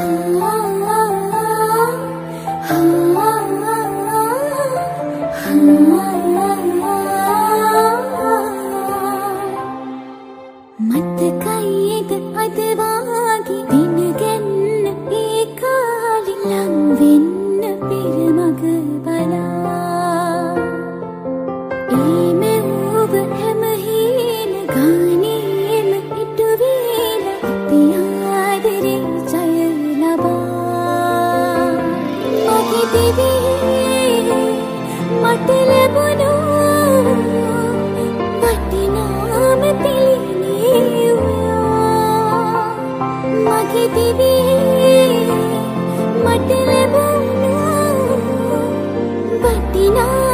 මතකයිද අද වාගේ දින ගැන්න ඒ කාලේ ලං වෙන්න පෙර මග බලා ඒ මෙව්ව හැම හීන ගානේම ඉටු වේලා අපි ආදරේ ජය ලබා මගේ දිවියේ මට ලැබුණු වටිනාම මගේ දිවියේ මට ලැබුණු වටිනා